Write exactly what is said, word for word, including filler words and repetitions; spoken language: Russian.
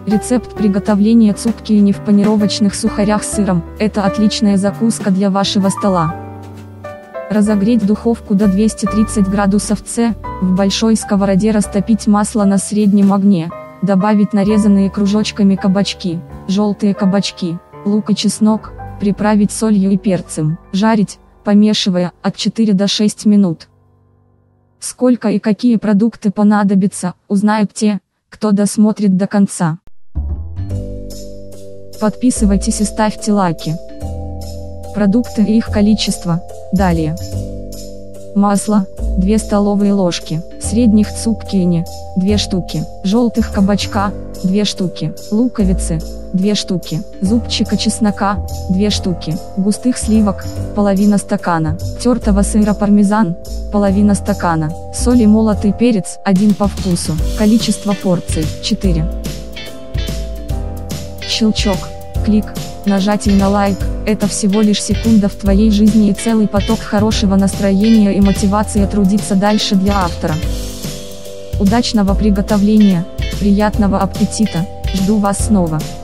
Рецепт приготовления цуккини в панировочных сухарях с сыром – это отличная закуска для вашего стола. Разогреть духовку до двухсот тридцати градусов Цельсия, в большой сковороде растопить масло на среднем огне, добавить нарезанные кружочками кабачки, желтые кабачки, лук и чеснок, приправить солью и перцем, жарить, помешивая, от четырёх до шести минут. Сколько и какие продукты понадобятся, узнают те, кто досмотрит до конца. Подписывайтесь и ставьте лайки. Продукты и их количество. Далее. Масло, две столовые ложки, средних цуккини, две штуки, желтых кабачка, две штуки, луковицы, две штуки, зубчика чеснока, две штуки, густых сливок, половина стакана, тертого сыра пармезан, половина стакана, соль и молотый перец, один по вкусу, количество порций, четыре. Щелчок, клик, нажатие на лайк – это всего лишь секунда в твоей жизни и целый поток хорошего настроения и мотивации трудиться дальше для автора. Удачного приготовления, приятного аппетита, жду вас снова.